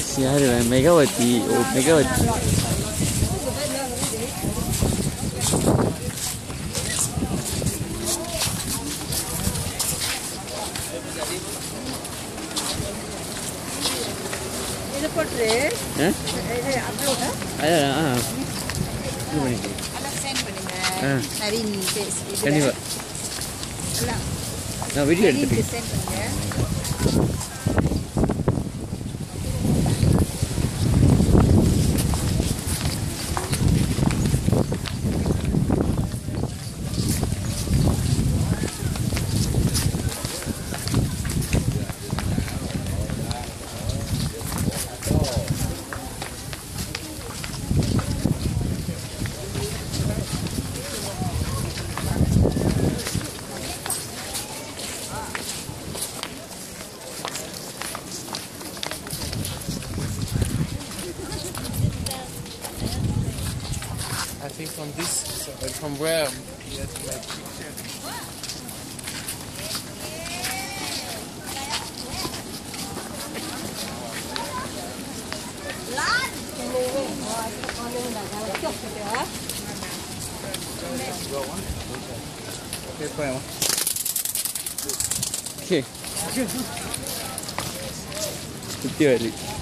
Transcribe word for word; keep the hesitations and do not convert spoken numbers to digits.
யாரு மெகாவதி ஓ மெகாவதி இது போட்டு ஆ இது அப்லோட் அதான் ஆ இது பண்ணிட்டு அத சென்ட் பண்ணுங்க ஆ நவீன் பேஸ் கண்டிப்பா எல்லாம் நான் வீடியோ எடுத்துட்டு சென்ட் பண்ணுங்க I think from this, so from where he has to like picture. Okay, fine. Okay. Good.